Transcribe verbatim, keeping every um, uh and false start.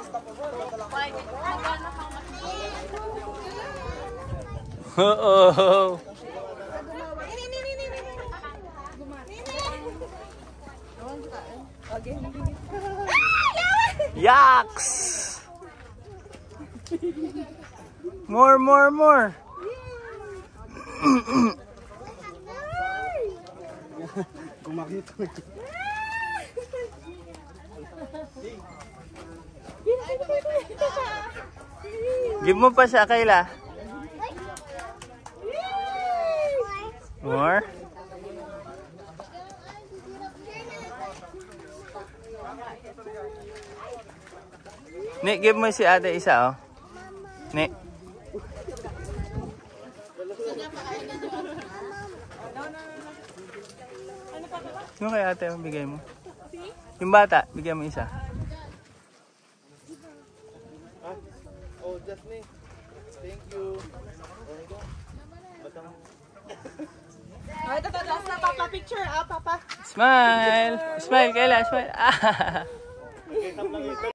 Oo. Yaks! More, more, more. Kumakita. Give mo pa siya, Kayla. More. Nick, give mo si ate isa, oh. Nick. Yung kay ate, bigay mo. Yung bata, bigyan mo isa. Oh, just me. Thank you. Oh, ito, ito, last na, Papa. Picture, ah, Papa. Smile! Smile, Kayla, smile. Ah.